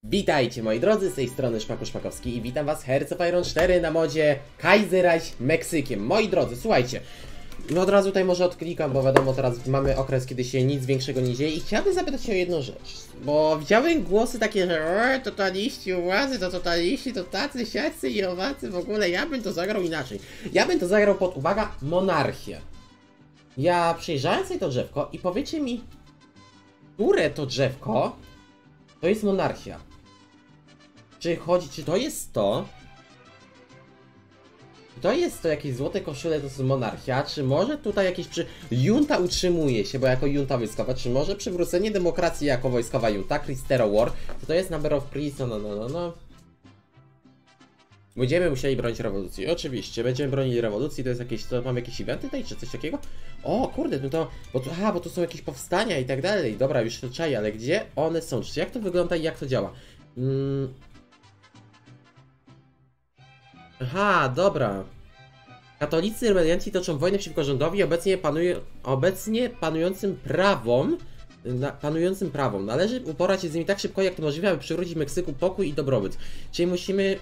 Witajcie moi drodzy, z tej strony Szpaku Szpakowski i witam was Hearts of Iron 4 na modzie Kaiserreich Meksykiem. Moi drodzy, słuchajcie, no od razu tutaj może odklikam, bo wiadomo teraz mamy okres, kiedy się nic większego nie dzieje i chciałbym zapytać się o jedną rzecz. Bo widziałem głosy takie, że totaliści władzy, to totaliści, to tacy, siacy i owacy w ogóle, ja bym to zagrał inaczej. Ja bym to zagrał pod, uwaga, monarchię. Ja przejrzałem sobie to drzewko i powiecie mi, które to drzewko to jest monarchia. Czy to jest to? Czy to jest to jakieś złote koszule, to jest monarchia? Czy może tutaj jakieś junta utrzymuje się, bo jako junta wojskowa? Czy może przywrócenie demokracji jako wojskowa junta? Cristero War? Czy to jest number of priests? No. Będziemy musieli bronić rewolucji. Oczywiście, będziemy bronili rewolucji. To jest jakieś, to mamy jakieś eventy tutaj, czy coś takiego? O kurde, no to, bo tu są jakieś powstania i tak dalej. Dobra, już to czaję, ale gdzie one są? Czy jak to wygląda i jak to działa? Aha, dobra. Katolicy rebelianci toczą wojnę przeciwko rządowi obecnie panującym prawom. Należy uporać się z nimi tak szybko, jak to możliwe, aby przywrócić Meksyku pokój i dobrobyt. Czyli musimy...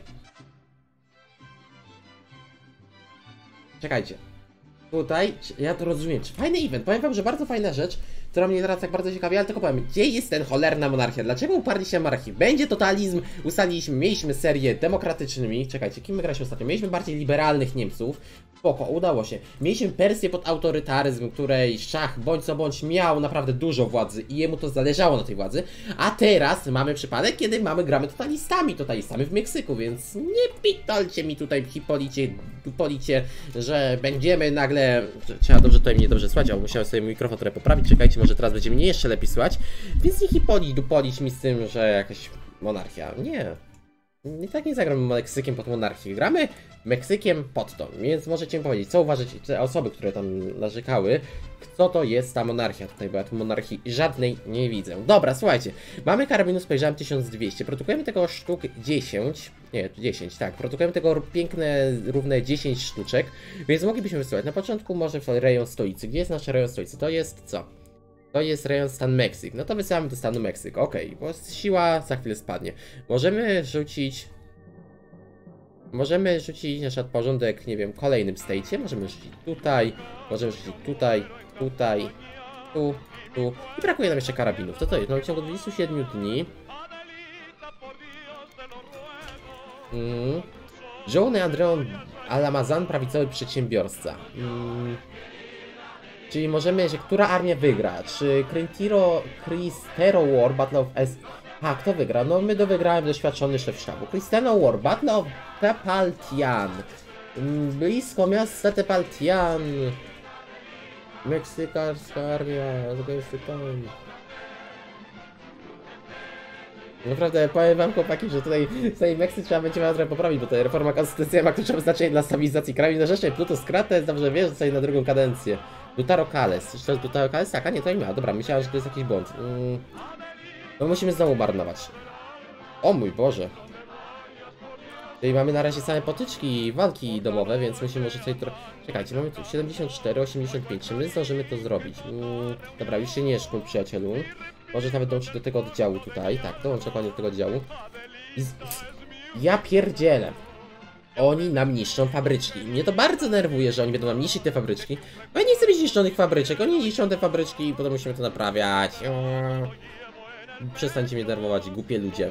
Czekajcie. Tutaj, ja to rozumiem. Fajny event. Powiem wam, że bardzo fajna rzecz, która mnie teraz tak bardzo ciekawi, ale tylko powiem, gdzie jest ten cholerna monarchia? Dlaczego uparli się monarchii? Będzie totalizm, mieliśmy serię demokratycznymi. Czekajcie, kim my graliśmy ostatnio? Mieliśmy bardziej liberalnych Niemców. Spoko, udało się. Mieliśmy Persję pod autorytaryzm, której szach bądź co bądź miał naprawdę dużo władzy i jemu to zależało na tej władzy. A teraz mamy przypadek, kiedy gramy totalistami w Meksyku, więc nie pitolcie mi tutaj Hipolicie, że będziemy nagle... Trzeba dobrze mnie dobrze słuchać, ale musiałem sobie mikrofon trochę poprawić, czekajcie, może teraz będzie mnie jeszcze lepiej słuchać. Więc nie Hipolić mi z tym, że jakaś monarchia. Nie. I tak nie zagramy Meksykiem pod monarchię. Gramy Meksykiem pod to. Więc możecie mi powiedzieć, co uważacie, te osoby, które tam narzekały, co to jest ta monarchia tutaj, bo ja tu monarchii żadnej nie widzę. Dobra, słuchajcie, mamy karabinów, spojrzałem 1200, produkujemy tego sztuk 10, nie, 10, tak, produkujemy tego piękne, równe 10 sztuczek, więc moglibyśmy wysyłać. Na początku może rejon stolicy. Gdzie jest nasz rejon stolicy? To jest co? To jest rejon stan Meksyk. No to wysyłamy do stanu Meksyk. Ok, bo siła za chwilę spadnie. Możemy rzucić na przykład porządek, nie wiem, kolejnym state'cie. Możemy rzucić tutaj, możemy rzucić tutaj, tu. I brakuje nam jeszcze karabinów. To jest? No w ciągu 27 dni. Żołnierz Andreon Alamazan, prawicowy przedsiębiorca. Czyli możemy, że która armia wygra? Czy Cristero War, Battle of S... A, kto wygra? No my wygrałem doświadczony szef sztabu. Cristero War, Battle of Tepaltian. Blisko miasta Tepaltian. Meksykańska armia, naprawdę powiem wam, chłopaki, że tutaj Meksyk trzeba będzie trochę poprawić, bo ta reforma konstytucyjna ma kluczowe znaczenie dla stabilizacji kraju. Na rzeczy Plutus Krates dobrze wiesz, tutaj na drugą kadencję. Lutaro Kales. Czy to jest Lutaro Kales? Tak, a nie, to nie ma. Dobra, myślałem, że to jest jakiś błąd. No musimy znowu marnować. O mój Boże. Tutaj mamy na razie same potyczki i walki domowe, więc musimy może tutaj Czekajcie, mamy tu 74, 85. Czy my zdążymy to zrobić? Dobra, już się nie szkól, przyjacielu. Może nawet dołączyć do tego oddziału tutaj. Tak, dołączę dokładnie do tego oddziału. Ja pierdzielę. Oni nam niszczą fabryczki. Mnie to bardzo nerwuje, że oni będą nam niszczyć te fabryczki. Bo ja nie chcę mieć niszczonych fabryczek. Oni niszczą te fabryczki i potem musimy to naprawiać. Przestańcie mnie nerwować, głupie ludzie.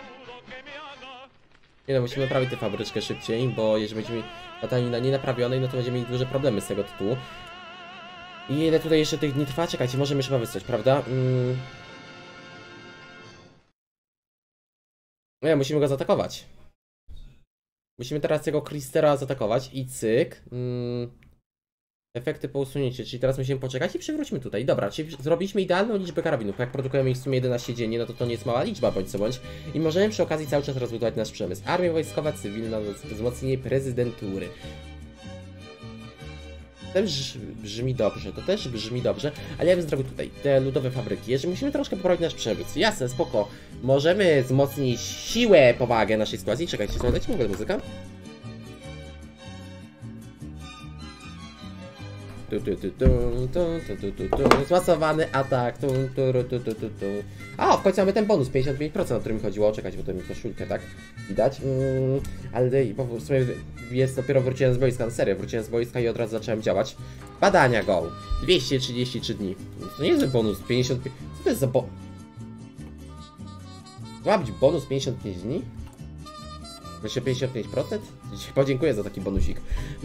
Nie no, musimy naprawić tę fabryczkę szybciej, bo jeżeli będziemy latali na nienapravionej, no to będziemy mieli duże problemy z tego tytułu. I ile tutaj jeszcze tych dni trwa? Czekajcie, możemy już chyba wysłać, prawda? No, musimy go zaatakować. Musimy teraz tego Cristera zaatakować i cyk. Efekty po usunięciu, czyli teraz musimy poczekać i przywróćmy tutaj. Dobra, czyli zrobiliśmy idealną liczbę karabinów. Jak produkujemy ich w sumie 11 dziennie, no to nie jest mała liczba, bądź co bądź. I możemy przy okazji cały czas rozbudować nasz przemysł. Armia wojskowa, cywilna, wzmocnienie prezydentury. To też brzmi dobrze, ale ja bym zrobił tutaj te ludowe fabryki. Jeżeli musimy troszkę poprawić nasz przemysł, jasne, spoko. Możemy wzmocnić siłę, powagę naszej sytuacji. Czekajcie, dajcie mi w ogóle muzykę. Zmasowany atak. A, w końcu mamy ten bonus 55%, o którym mi chodziło. Czekać, bo to mi koszulkę, tak? Widać. Ale w sumie jest dopiero wróciłem z boiska, na serio. Wróciłem z boiska i od razu zacząłem działać. Badania go. 233 dni. To nie jest bonus 55. Co to jest za bonus? To ma być bonus 55 dni? Jeszcze 55%? Podziękuję za taki bonusik.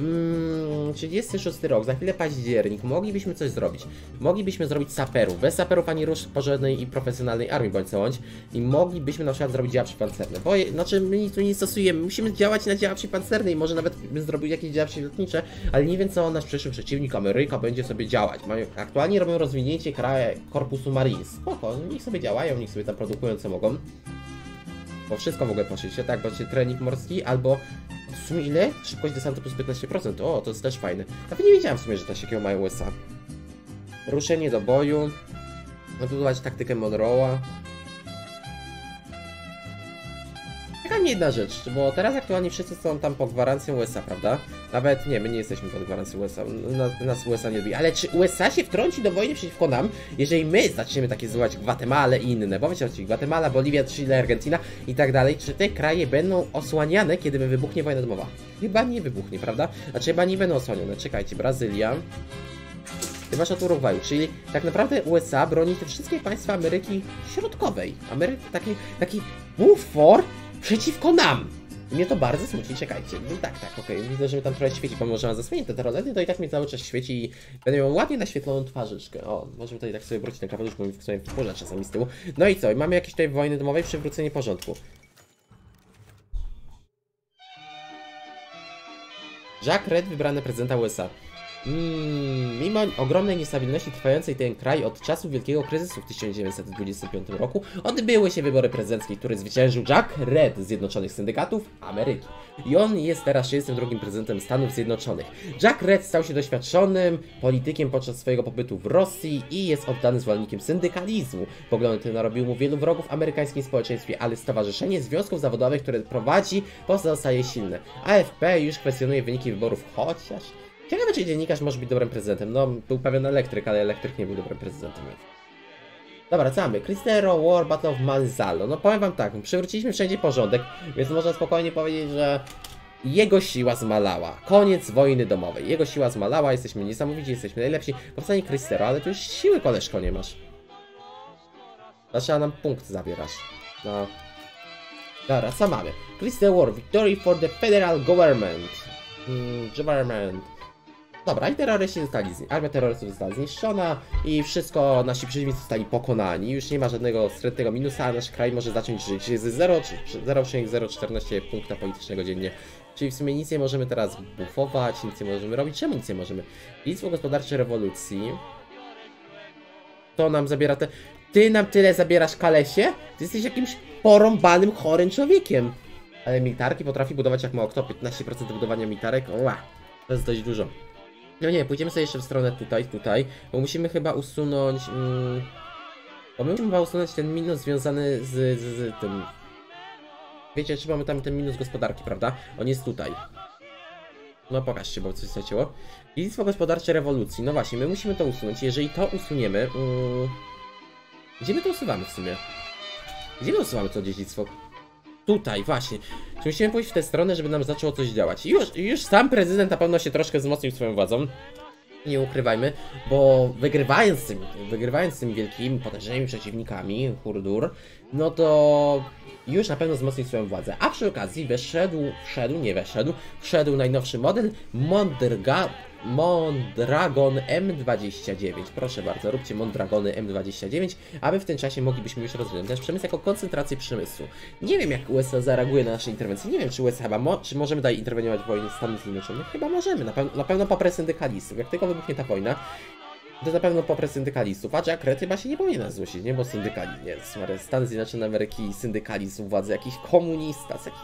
36 rok, za chwilę październik. Moglibyśmy coś zrobić. Moglibyśmy zrobić saperów. Bez saperów ani róż porządnej i profesjonalnej armii bądź co bądź. I moglibyśmy na przykład zrobić działa przypancerne. Bo znaczy my nic tu nie stosujemy. Musimy działać na działa przypancerne i może nawet bym zrobił jakieś działa przylotnicze, ale nie wiem co nasz przyszły przeciwnik Ameryka będzie sobie działać. Aktualnie robią rozwinięcie korpusu Marines. Spoko, niech sobie działają, niech sobie tam produkują co mogą. Bo wszystko w ogóle poszycie, tak? Właśnie trening morski albo w sumie ile? Szybkość desantu plus 15%. O, to jest też fajne. Nawet nie wiedziałem w sumie, że coś takiego mają USA. Ruszenie do boju. Odbudować taktykę Monroe'a. Taka nie jedna rzecz, bo teraz aktualnie wszyscy są tam pod gwarancją USA, prawda? Nawet nie, my nie jesteśmy pod gwarancją USA, nas USA nie lubi. Ale czy USA się wtrąci do wojny przeciwko nam, jeżeli my zaczniemy takie zwołać Gwatemalę i inne? Bo wiecie, Gwatemala, Boliwia, Chile, Argentyna i tak dalej. Czy te kraje będą osłaniane, kiedy wybuchnie wojna domowa? Chyba nie wybuchnie, prawda? Znaczy chyba nie będą osłanione. Czekajcie, Brazylia. Chyba że od Urugwaju, czyli tak naprawdę USA broni te wszystkie państwa Ameryki Środkowej. Taki bufor przeciwko nam. I mnie to bardzo smuci, czekajcie. No tak, okej. Widzę, że mi tam trochę świeci, pomimo że mam zasłonięte te rolety, to i tak mnie cały czas świeci i będę miał ładnie naświetloną twarzyczkę. O, możemy tutaj tak sobie wrócić ten krawatusz, bo mi w sumie wkurza czasami z tyłu. No i co? Mamy jakieś tutaj wojny domowej, przywrócenie porządku. Jack Red wybrany prezydenta USA. Mimo ogromnej niestabilności trwającej ten kraj od czasu wielkiego kryzysu w 1925 roku odbyły się wybory prezydenckie, które zwyciężył Jack Red z Zjednoczonych Syndykatów Ameryki. I on jest teraz 32. prezydentem Stanów Zjednoczonych. Jack Red stał się doświadczonym politykiem podczas swojego pobytu w Rosji i jest oddany zwolennikiem syndykalizmu. Poglądy te narobił mu wielu wrogów w amerykańskim społeczeństwie, ale Stowarzyszenie Związków Zawodowych, które prowadzi, pozostaje silne. AFP już kwestionuje wyniki wyborów, chociaż... Ciekawe, czy dziennikarz może być dobrym prezydentem. No, był pewien elektryk, ale elektryk nie był dobrym prezydentem. Dobra, wracamy. Cristero War Battle of Manzano. No powiem wam tak, przywróciliśmy wszędzie porządek, więc można spokojnie powiedzieć, że jego siła zmalała. Koniec wojny domowej. Jego siła zmalała, jesteśmy niesamowici, jesteśmy najlepsi. Powstanie Cristero, ale tu już siły, koleżko, nie masz. Dlaczego nam punkt zabierasz? No. Dobra, co mamy? Cristero War, victory for the federal government. Dobra, i terroryści armia terrorystów została zniszczona i wszystko, nasi przeciwnicy zostali pokonani. Już nie ma żadnego wstrętnego minusa, a nasz kraj może zacząć żyć z 0,014 punkta politycznego dziennie. Czyli w sumie nic nie możemy teraz bufować, nic nie możemy robić. Czemu nic nie możemy? Dziedzictwo gospodarcze rewolucji. To nam zabiera te... Ty nam tyle zabierasz, Kalesie? Ty jesteś jakimś porąbanym, chorym człowiekiem. Ale militarki potrafi budować jak mało kto. 15% budowania militarek. Ła, to jest dość dużo. No nie, pójdziemy sobie jeszcze w stronę tutaj, bo musimy chyba usunąć... bo my musimy chyba usunąć ten minus związany z tym... Wiecie, czy mamy tam ten minus gospodarki, prawda? On jest tutaj. No pokażcie, bo coś straciło. Dziedzictwo gospodarcze rewolucji. No właśnie, my musimy to usunąć. Jeżeli to usuniemy... Gdzie my to usuwamy w sumie? Gdzie my usuwamy to dziedzictwo? Tutaj, właśnie. Czy musimy pójść w tę stronę, żeby nam zaczęło coś działać? Już sam prezydent na pewno się troszkę wzmocnił swoją władzą. Nie ukrywajmy, bo wygrywając z tymi wielkimi, potężnymi przeciwnikami, Hurdur, no to już na pewno wzmocnił swoją władzę. A przy okazji wszedł najnowszy model Mondragon M29. Proszę bardzo, róbcie Mondragony M29, aby w tym czasie moglibyśmy już rozwinąć nasz przemysł jako koncentrację przemysłu. Nie wiem, jak USA zareaguje na nasze interwencje. Nie wiem, czy USA czy możemy dalej interweniować w wojnie Stanów Zjednoczonych. Chyba możemy, na pewno poprzez syndykalistów. Jak tylko wybuchnie ta wojna, to na pewno poprzez syndykalistów. A Jack Red chyba się nie powinien zgłosić, nie? Bo syndykalizm, nie, Stany Zjednoczone Ameryki i syndykalizm władzy, jakiś komunista, taki...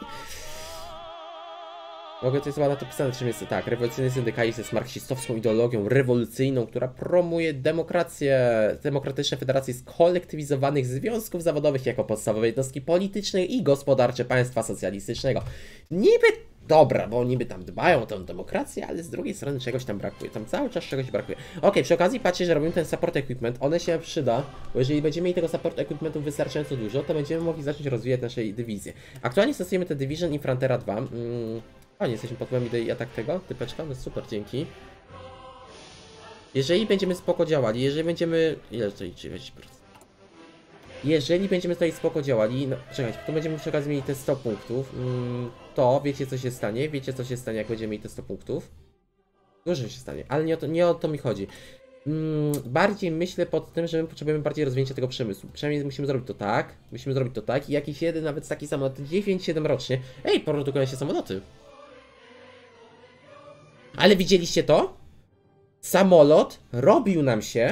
Mogę to jest chyba na to pisane, czym jest tak. Rewolucyjny syndykalizm jest marksistowską ideologią rewolucyjną, która promuje demokratyczne federacje skolektywizowanych związków zawodowych jako podstawowe jednostki polityczne i gospodarcze państwa socjalistycznego. Niby dobra, bo niby tam dbają o tę demokrację, ale z drugiej strony czegoś tam brakuje, tam cały czas czegoś brakuje. Okej, przy okazji patrzcie, że robimy ten support equipment, one się przyda, bo jeżeli będziemy mieli tego support equipmentu wystarczająco dużo, to będziemy mogli zacząć rozwijać naszej dywizję. Aktualnie stosujemy te Division Infantera 2. Nie jesteśmy pod wpływem idei atak tego typeczka, no super, dzięki. Jeżeli będziemy spoko działali, jeżeli będziemy... Ile to liczy? Jeżeli będziemy tutaj spoko działali, no czekajcie, to będziemy przy okazji mieli te 100 punktów, to wiecie co się stanie, jak będziemy mieli te 100 punktów. Dużo się stanie, ale nie o to mi chodzi. Bardziej myślę pod tym, że my potrzebujemy bardziej rozwinięcia tego przemysłu. Przynajmniej musimy zrobić to tak i jakiś jeden, nawet taki samolot 9-7 rocznie. Ej, produkują się samoloty. Ale widzieliście to? Samolot robił nam się,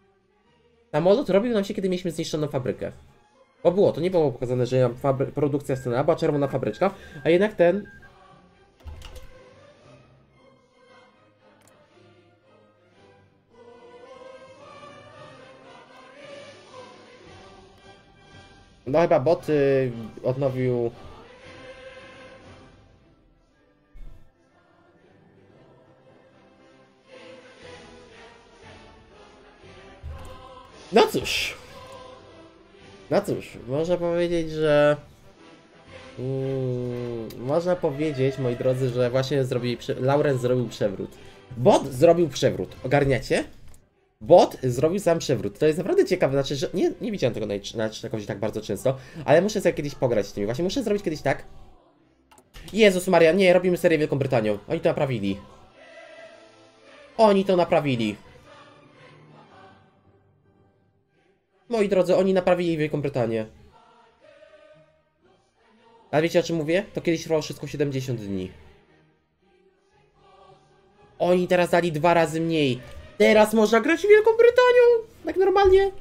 kiedy mieliśmy zniszczoną fabrykę. Bo to nie było pokazane, że produkcja stanęła, była czerwona fabryczka, a jednak ten... No chyba bot odnowił... No cóż, można powiedzieć, że... można powiedzieć, moi drodzy, że właśnie Laurent zrobił przewrót. Bot zrobił przewrót, ogarniacie? Bot zrobił sam przewrót, to jest naprawdę ciekawe, znaczy, że nie widziałem tego jakoś tak bardzo często, ale muszę sobie kiedyś pograć z tymi, właśnie muszę zrobić kiedyś tak. Jezus Maria, nie, robimy serię Wielką Brytanią, oni to naprawili. Moi drodzy, oni naprawili Wielką Brytanię. Ale wiecie o czym mówię? To kiedyś trwało wszystko 70 dni. Oni teraz dali 2 razy mniej. Teraz można grać Wielką Brytanią! Tak normalnie.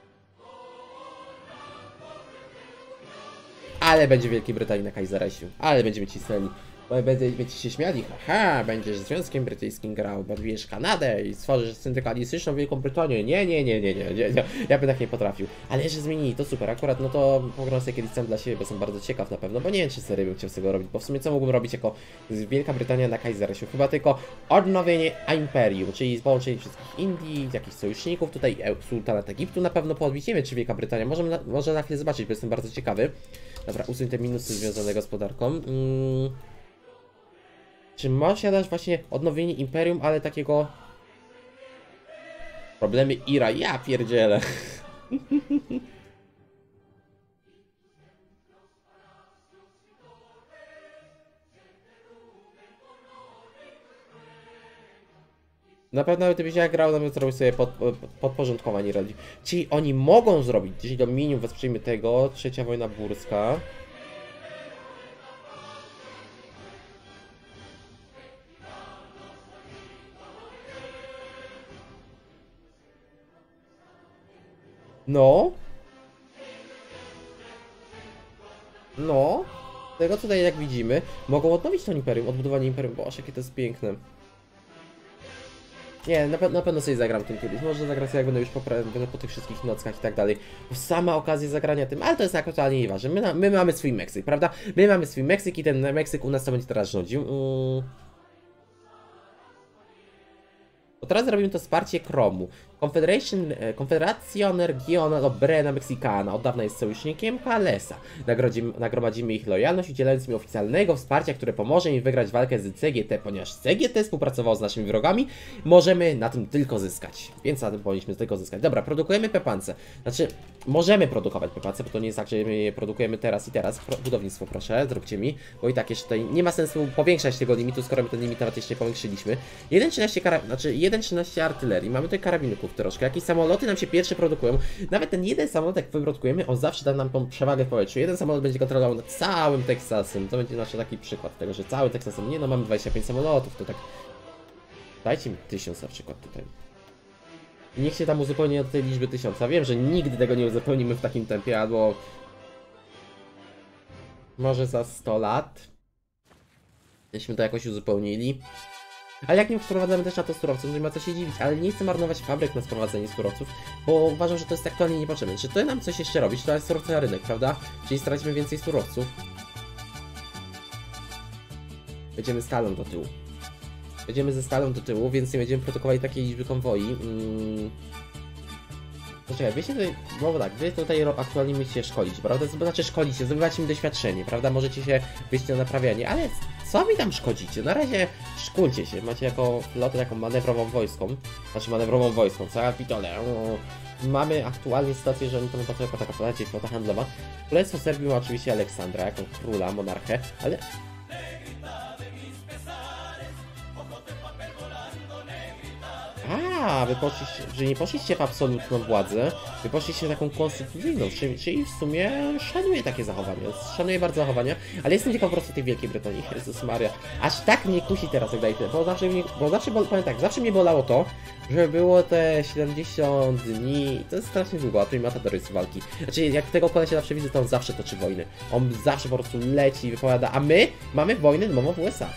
Ale będzie Wielkiej Brytanii na Kaiserreichu. Ale będziemy cisnęli. Bo będziecie się śmiali, haha, będziesz Związkiem Brytyjskim grał, budujesz Kanadę i stworzysz syndykalistyczną Wielką Brytanię. Nie, ja bym tak nie potrafił. Ale jeszcze zmienili, to super, akurat no to pogram sobie kiedyś sam dla siebie, bo jestem bardzo ciekaw na pewno, bo nie wiem czy serio bym chciał z tego robić, bo w sumie co mógłbym robić jako Wielka Brytania na Kaiserreichu? Chyba tylko odnowienie Imperium, czyli połączenie wszystkich Indii, jakichś sojuszników, tutaj Sultanat Egiptu na pewno podbić, nie wiem czy Wielka Brytania, może na chwilę zobaczyć, bo jestem bardzo ciekawy. Dobra, usuń te minusy związane z gospodarką. Czy można dać właśnie odnowienie Imperium, ale takiego... Problemy Ira, ja pierdzielę. Na pewno gdybyś ja grał, nawet zrobił sobie podporządkowanie radzi. Czyli oni mogą zrobić, jeśli do minimum wesprzyjmy tego, trzecia wojna burska. No. Z tego tutaj jak widzimy, mogą odnowić to Imperium, odbudowanie Imperium. Boże, jakie to jest piękne. Nie, na pewno sobie zagram tym kiedyś. Może zagrać jak będę już po tych wszystkich nockach i tak dalej. Bo sama okazja zagrania tym, ale to jest aktualnie nieważne. My mamy swój Meksyk, prawda? My mamy swój Meksyk i ten Meksyk u nas to będzie teraz rządził. Bo teraz zrobimy to wsparcie Kromu. Confederación Regional Obrera Mexicana od dawna jest sojusznikiem Kalesa. Nagromadzimy ich lojalność, udzielając im oficjalnego wsparcia, które pomoże im wygrać walkę z CGT, ponieważ CGT współpracował z naszymi wrogami, możemy na tym tylko zyskać. Więc na tym powinniśmy tylko zyskać. Dobra, produkujemy pepance. Znaczy, możemy produkować pepance, bo to nie jest tak, że my je produkujemy teraz i teraz. Budownictwo proszę, zróbcie mi, bo i tak jeszcze tutaj nie ma sensu powiększać tego limitu, skoro my ten limit nawet jeszcze nie powiększyliśmy. 1,13 artylerii, mamy tutaj karabinków troszkę, jakieś samoloty nam się pierwsze produkują. Nawet ten jeden samolot, jak wyprodukujemy, on zawsze da nam tą przewagę w powietrzu. Jeden samolot będzie kontrolował nad całym Teksasem. To będzie nasz taki przykład tego, że cały Teksasem, nie no, mamy 25 samolotów, to tak... Dajcie mi 1000 na przykład tutaj. I niech się tam uzupełni od tej liczby 1000. Wiem, że nigdy tego nie uzupełnimy w takim tempie, albo... Może za 100 lat. Jeśli to jakoś uzupełnili. Ale jak nie wprowadzamy też na to surowców, to nie ma co się dziwić, ale nie chcę marnować fabryk na sprowadzenie surowców, bo uważam, że to jest aktualnie niepotrzebne. Czy to nam coś jeszcze robić? To jest surowce na rynek, prawda? Czyli stracimy więcej surowców. Będziemy stalą do tyłu. Będziemy ze stalą do tyłu, więc nie będziemy produkowali takiej liczby konwoi. Poczekaj, wy się tutaj, bo tak, wy tutaj aktualnie musicie szkolić, prawda? Znaczy szkolicie, zdobywacie mi doświadczenie, prawda? Możecie się wyjść na naprawianie, ale co mi tam szkodzicie? Na razie szkulcie się, macie jako flotę taką manewrową wojską, znaczy manewrową wojską, co ja pitole. Mamy aktualnie sytuację, że oni to patrzą jako taka flota handlowa. Królestwo Serbii ma oczywiście Aleksandra jako króla, monarchę, ale... A, wy poszliście, że nie poszliście w absolutną władzę, wy poszliście taką konstytucyjną, czyli w sumie szanuję takie zachowania, szanuję bardzo zachowania, ale jestem ciekaw po prostu tej Wielkiej Brytanii, Jezus Maria, aż tak mnie kusi teraz jak daję, powiem tak, zawsze mnie bolało to, że było te 70 dni, to jest strasznie długo, a tu mi Matadorycy walki, znaczy jak tego kolesia zawsze widzę, to on zawsze toczy wojny, on zawsze po prostu leci i wypowiada, a my mamy wojnę domową w USA.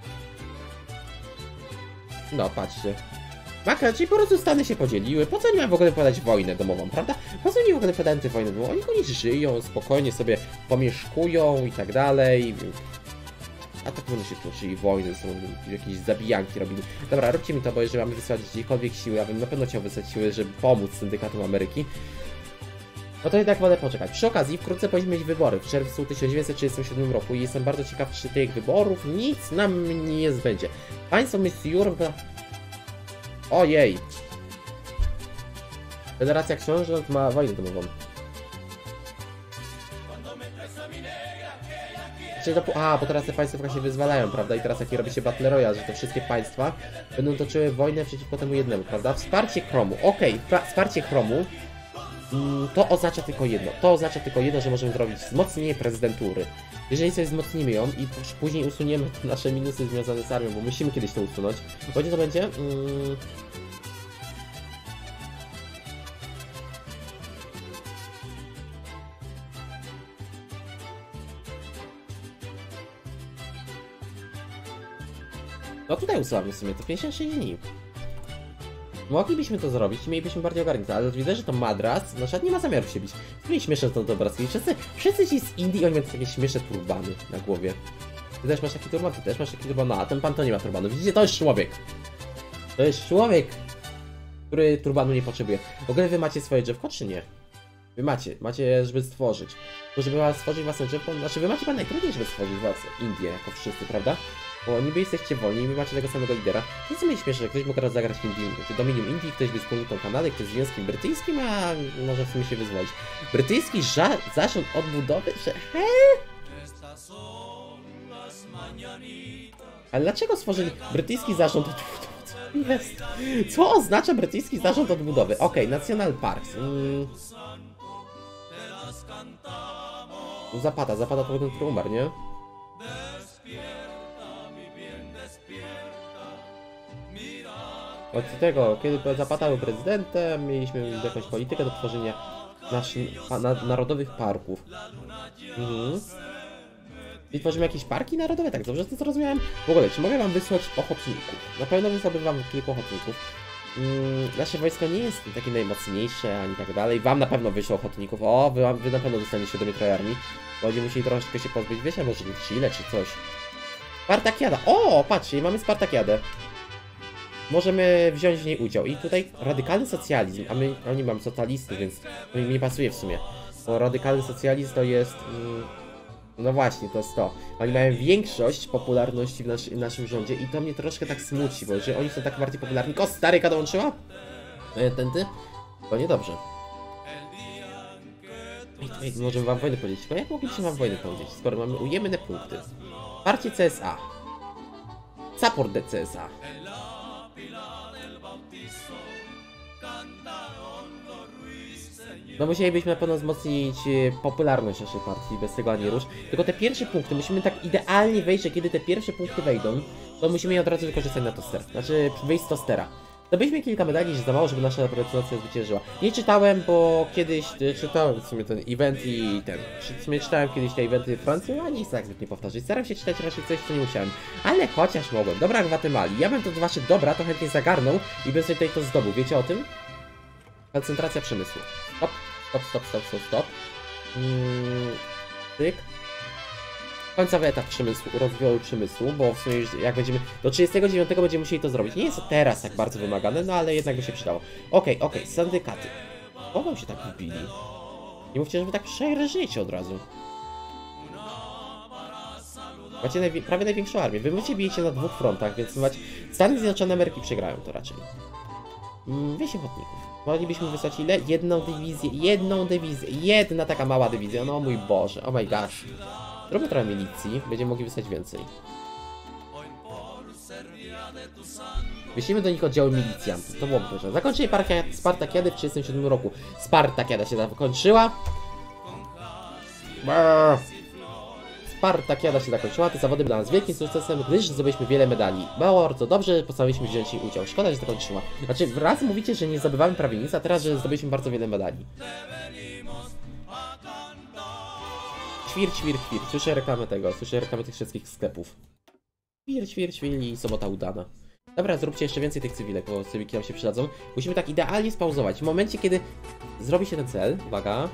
No, patrzcie. Maka, czyli po prostu Stany się podzieliły, po co oni mają w ogóle podać wojnę domową, prawda? Po co oni w ogóle podają tę wojnę domową? Oni żyją, spokojnie sobie pomieszkują i tak dalej. A tak będą się tłoczyli wojny, są jakieś zabijanki robili. Dobra, róbcie mi to, bo jeżeli mamy wysłać gdziekolwiek siły, ja bym na pewno chciał wysłać siły, żeby pomóc syndykatom Ameryki. No to jednak wolę poczekać. Przy okazji, wkrótce powinniśmy mieć wybory w czerwcu 1937 roku i jestem bardzo ciekaw, czy tych wyborów nic nam nie zbędzie. Państwo Misjur... Ojej! Federacja Książąt ma wojnę domową. Bo teraz te państwa się wyzwalają, prawda? I teraz jaki robi się Battle Royale, że to wszystkie państwa będą toczyły wojnę przeciwko temu jednemu, prawda? Wsparcie Chromu. Okej, wsparcie Chromu to oznacza tylko jedno. To oznacza tylko jedno, że możemy zrobić wzmocnienie prezydentury. Jeżeli sobie wzmocnimy ją i później usuniemy nasze minusy związane z armią, bo musimy kiedyś to usunąć. Bo gdzie to będzie? No tutaj usuwamy w sumie, to 56 dni. Moglibyśmy to zrobić i mielibyśmy bardziej ogarnięte, ale widzę, że to Madras na przykład nie ma zamiaru się bić. Mieli śmieszne to obrazki. Wszyscy ci z Indii, oni mają takie śmieszne turbany na głowie. Ty też masz taki turban, ty też masz taki turban, no a ten pan to nie ma turbanu. Widzicie, to jest człowiek. To jest człowiek, który turbanu nie potrzebuje. W ogóle wy macie swoje drzewko, czy nie? Wy macie, żeby stworzyć. Bo żeby stworzyć własne drzewko, znaczy wy macie pan najtrudniej, żeby stworzyć własne Indię, jako wszyscy, prawda? Bo niby jesteście wolni i wy macie tego samego lidera. To jest mnie śmieszne, że ktoś mógł teraz zagrać w Dominium Indii, ktoś by wspólnił tą Kanadę, ktoś z Związkiem Brytyjskim, a może w sumie się wyzwolić. Brytyjski zarząd odbudowy, że Ale dlaczego stworzyli brytyjski zarząd odbudowy? Co jest? Co oznacza brytyjski zarząd odbudowy? Okej, National Parks. Zapada to ten, który umarł, nie? Od tego, kiedy Zapata był prezydentem, mieliśmy jakąś politykę do tworzenia narodowych parków. I tworzymy jakieś parki narodowe, tak dobrze to zrozumiałem? W ogóle, czy mogę wam wysłać ochotników? Na pewno wysłałbym wam kilku ochotników. Nasze wojsko nie jest takie najmocniejsze, ani tak dalej. Wam na pewno wyślą ochotników. O, wy na pewno dostaniecie do tej armii. Bo będziemy musieli troszeczkę się pozbyć, wiecie, może w Chile czy coś. Spartakiada. O, patrzcie, mamy Spartakiadę. Możemy wziąć w niej udział. I tutaj radykalny socjalizm, a oni mamy socjalisty, więc to mi nie pasuje w sumie. Bo radykalny socjalizm to jest... no właśnie, to jest to. Oni mają większość popularności w naszym rządzie i to mnie troszkę tak smuci, bo że oni są tak bardziej popularni. Kostaryka dołączyła? Tędy? To niedobrze. Ej, możemy wam wojnę powiedzieć. Tylko jak moglibyśmy wam wojnę powiedzieć, skoro mamy ujemne punkty? Parcie CSA. Support CSA. No musielibyśmy na pewno wzmocnić popularność naszej partii, bez tego ani rusz. Tylko te pierwsze punkty, musimy tak idealnie wejść, że kiedy te pierwsze punkty wejdą, to musimy je od razu wykorzystać na toster. Znaczy wyjść z tostera. Zdobyliśmy kilka medali, że za mało, żeby nasza reprezentacja zwyciężyła. Nie czytałem, bo kiedyś czytałem w sumie ten event i ten. W sumie czytałem kiedyś te eventy w Francji, a nie chcę tak zbytnie powtarzać. Staram się czytać raczej coś, co nie musiałem. Ale chociaż mogłem. Dobra, Gwatemali. Ja bym to wasze dobra to chętnie zagarnął i bym sobie tutaj to zdobył. Wiecie o tym? Koncentracja przemysłu. Stop. Tyk. końcowy etap przemysłu, rozwoju przemysłu, bo w sumie już jak będziemy do 39 będziemy musieli to zrobić. Nie jest to teraz tak bardzo wymagane, no ale jednak by się przydało. Okej, syndykaty. Po wam się tak wbili? Nie mówcie, że wy tak przerżniecie od razu. Macie prawie największą armię. Wy macie bijecie na 2 frontach, więc macie... Stany Zjednoczone Ameryki przegrają to raczej. Wieś ochotników. Moglibyśmy wysłać ile? Jedną dywizję. Jedna taka mała dywizja. No mój Boże, oh my gosh. Zrobimy trochę milicji, będziemy mogli wysłać więcej. Wyślijmy do nich oddziały milicjantów, to byłoby dobrze. Zakończenie Spartakiady w 1937 roku. Spartakiada się zakończyła. Spartakiada się zakończyła, te zawody były dla nas wielkim sukcesem, gdyż zdobyliśmy wiele medali. Bardzo dobrze, postanowiliśmy wziąć jej udział. Szkoda, że zakończyła. Znaczy, raz mówicie, że nie zdobywamy prawie nic, a teraz, że zdobyliśmy bardzo wiele medali. Świr. Słyszę reklamę tego, słyszę reklamę tych wszystkich sklepów. Świr i sobota udana. Dobra, zróbcie jeszcze więcej tych cywilek, bo cywilki nam się przydadzą. Musimy tak idealnie spauzować. W momencie, kiedy zrobi się ten cel, uwaga.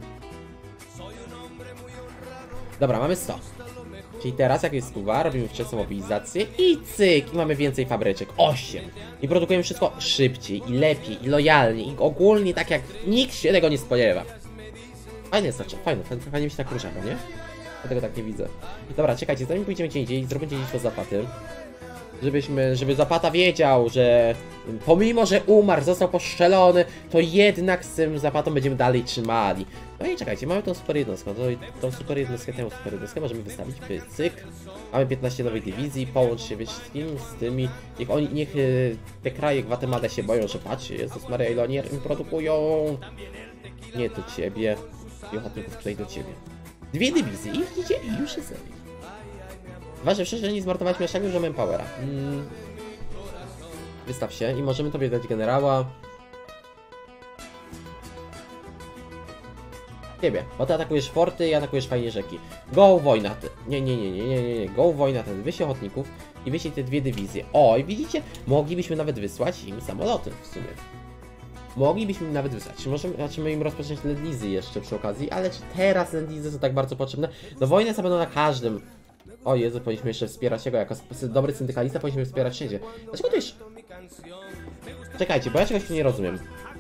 Dobra, mamy 100. Czyli teraz, jak jest stuwa, robimy wczesną mobilizację i cyk, i mamy więcej fabryczek. 8. I produkujemy wszystko szybciej, i lepiej, i lojalnie, i ogólnie tak jak nikt się tego nie spodziewa. Fajne jest to, fajnie mi się tak ruszava, nie? Ja tego tak nie widzę. Dobra, czekajcie, zanim pójdziemy gdzie indziej, zrobimy dziedzictwo Zapaty. Żeby Zapata wiedział, że pomimo, że umarł, został postrzelony, to jednak z tym Zapatą będziemy dalej trzymali. No i czekajcie, mamy tą super jednostkę, tę super jednostkę możemy wystawić, cyk. Mamy 15 nowej dywizji, połącz się wiecie, z tymi, niech te kraje Gwatemala się boją, że patrzcie, Jezus Maria, ile oni produkują. Nie do ciebie, i ochotników tutaj do ciebie. 2 dywizje i widzicie, i już jest lepiej. Ważne, że nie zmarnować mieszania, że mamy powera. Wystaw się i możemy tobie dać generała. Ciebie, bo ty atakujesz forty i atakujesz fajnie rzeki. Go wojna. Nie. Go wojna ten. Wyślij ochotników i wyślij te 2 dywizje. O, i widzicie, moglibyśmy nawet wysłać im samoloty w sumie. Moglibyśmy im nawet wysłać. Możemy im rozpocząć Lend-Leasy jeszcze przy okazji, ale czy teraz Lend-Leasy są tak bardzo potrzebne? No wojny są będą na każdym. O Jezu, powinniśmy jeszcze wspierać jego, jako dobry syndykalista powinniśmy wspierać wszędzie. Dlaczego to jest... Czekajcie, bo ja czegoś tu nie rozumiem.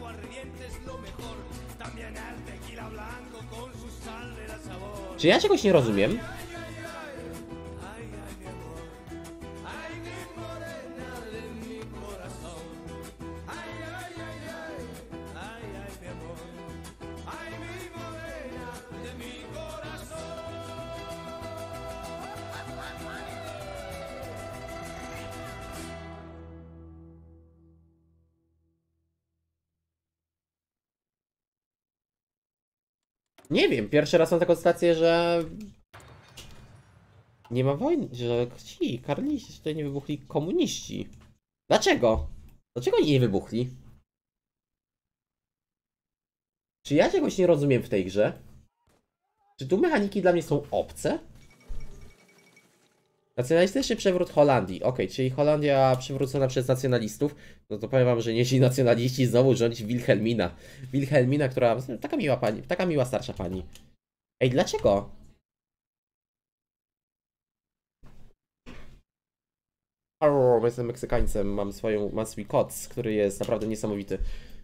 Czy ja czegoś nie rozumiem? Nie wiem, pierwszy raz mam taką sytuację, że nie ma wojny, że ci karliści tutaj nie wybuchli komuniści. Dlaczego? Dlaczego oni nie wybuchli? Czy ja czegoś nie rozumiem w tej grze? Czy tu mechaniki dla mnie są obce? Nacjonalistyczny przewrót Holandii. Okej, czyli Holandia przywrócona przez nacjonalistów. No to powiem wam, że nie ci nacjonaliści znowu rządzi Wilhelmina. Wilhelmina, która... Taka miła pani, taka miła starsza pani. Ej, dlaczego? O, jestem Meksykańcem, mam swój koc, który jest naprawdę niesamowity.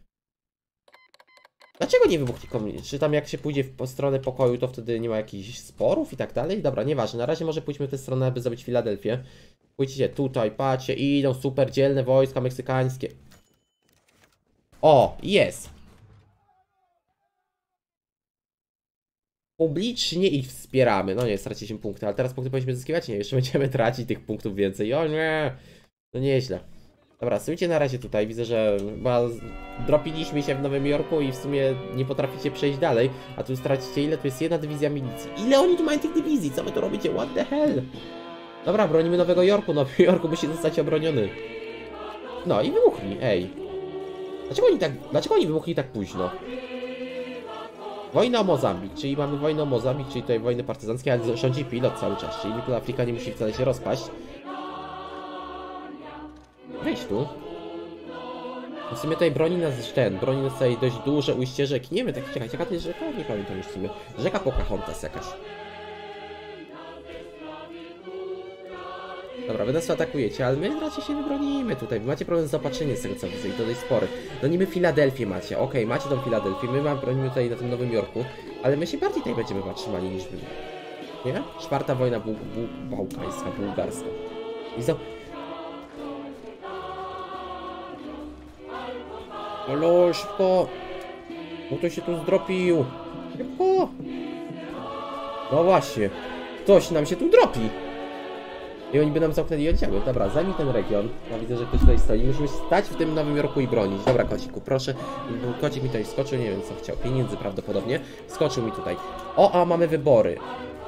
Dlaczego nie wybuchli komuniści? Czy tam jak się pójdzie po stronę pokoju, to wtedy nie ma jakichś sporów i tak dalej? Dobra, nieważne. Na razie może pójdźmy w tę stronę, aby zdobyć Filadelfię. Pójdźcie tutaj, patrzcie, idą super dzielne wojska meksykańskie. O, jest! Publicznie ich wspieramy. No nie, straciliśmy punkty, ale teraz punkty powinniśmy zyskiwać? Nie, jeszcze będziemy tracić tych punktów więcej. O nie! No nieźle. Dobra, stójcie na razie tutaj, widzę, że chyba dropiliśmy się w Nowym Jorku i w sumie nie potraficie przejść dalej, a tu stracicie ile? Tu jest 1 dywizja milicji. Ile oni tu mają tych dywizji? Co wy tu robicie? What the hell? Dobra, bronimy Nowego Jorku, Nowy Jorku musi zostać obroniony. No i wybuchli, ej. Dlaczego oni wybuchli tak późno? Wojna o Mozambik, czyli mamy wojnę o Mozambik, czyli tutaj wojny partyzanckie, ale rządzi pilot cały czas, czyli nikt Afryka nie musi wcale się rozpaść. Weź tu. W sumie tutaj broni nas tutaj dość duże ujście rzeki. Nie wiem, tak czekajcie, jaka to jest rzeka? Nie pamiętam już w sumie. Rzeka Pocahontas jakaś. Dobra, wy nas atakujecie, ale my raczej się wybronimy tutaj. Wy macie problem z zaopatrzeniem z tego co widzę i to dość spory. No niby Filadelfię macie, okej, macie tą Filadelfię, my bronimy tutaj na tym Nowym Jorku, ale my się bardziej tutaj będziemy trzymali niż wy. Nie? Czwarta wojna bałkańska, bułgarska. I za... Halo, szybko! Bo to się tu zdropił! Szybko! No właśnie, ktoś nam się tu dropi! I oni by nam zamknęli oddziały. Dobra, zajmij ten region. Ja widzę, że ktoś tutaj stoi. Musimy stać w tym Nowym Jorku i bronić. Dobra, kociku, proszę. Bo kocik mi tutaj skoczył, nie wiem co chciał. Pieniędzy prawdopodobnie. Skoczył mi tutaj. O, a mamy wybory.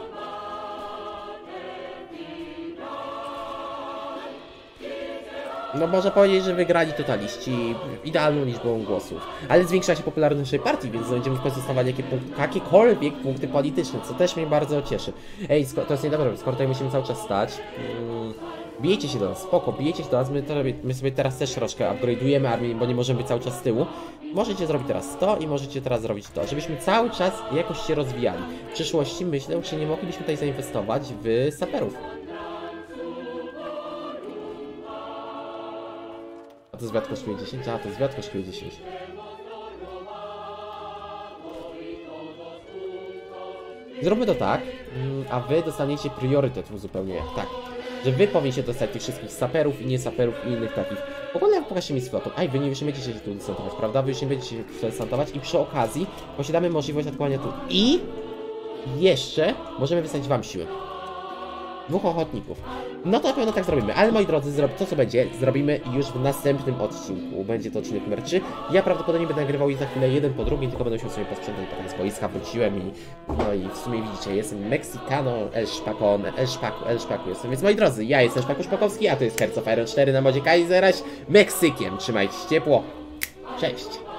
No można powiedzieć, że wygrali totaliści idealną liczbą głosów. Ale zwiększa się popularność naszej partii, więc będziemy w końcu dostawać jakiekolwiek punkty polityczne, co też mnie bardzo cieszy. Ej, to jest niedobre, skoro tutaj musimy cały czas stać. Bijecie się do nas, spoko, bijecie się do nas, my sobie teraz też troszkę upgrade'ujemy armię, bo nie możemy być cały czas z tyłu. Możecie zrobić teraz to i możecie teraz zrobić to, żebyśmy cały czas jakoś się rozwijali. W przyszłości myślę, czy nie moglibyśmy tutaj zainwestować w saperów. To zwiat kosztuje 10, a to zwiat kosztuje 10. Zróbmy to tak, a wy dostaniecie priorytet zupełnie jak tak. Że wy powinniście dostać tych wszystkich saperów i nie saperów i innych takich. W ogóle pokażcie mi z flotą. Wy już nie będziecie się tu desantować, prawda? Wy już nie będziecie się tu desantować i przy okazji posiadamy możliwość atakowania tu. I jeszcze możemy wysadzić wam siły. 2 ochotników. No to na pewno tak zrobimy, ale moi drodzy, to co będzie, zrobimy już w następnym odcinku. Będzie to odcinek numer 3. Ja prawdopodobnie będę nagrywał ich za chwilę jeden po drugim, tylko będę musiał sobie posprzątać potem z boiska, wróciłem i no i w sumie widzicie, jestem Mexicano El Szpaku jestem. Więc moi drodzy, ja jestem Szpaku Szpakowski, a to jest Hearts of Iron 4 na modzie Kaiseraś Meksykiem. Trzymajcie się ciepło. Cześć!